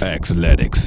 Athletics.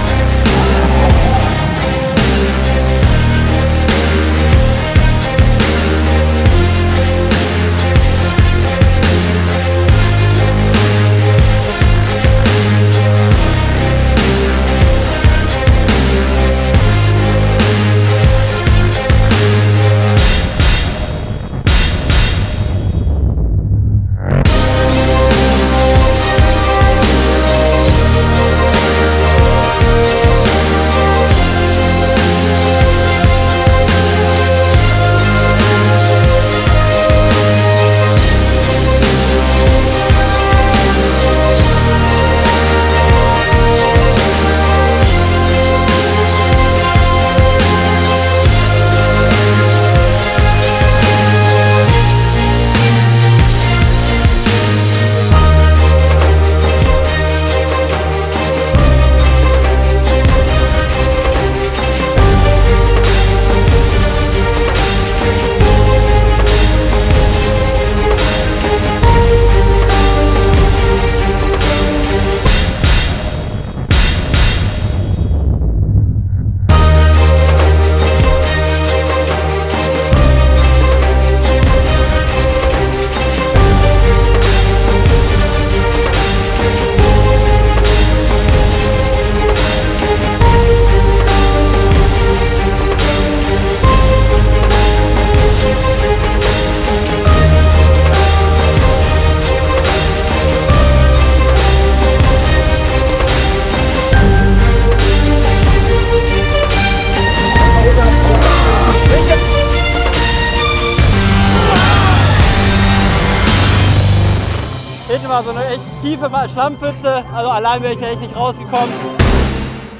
Hinten war so eine echt tiefe Schlammpfütze, also allein wäre ich echt nicht rausgekommen.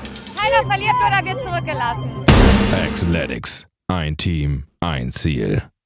Keiner verliert, nur da wird zurückgelassen. Athletics. Ein Team, ein Ziel.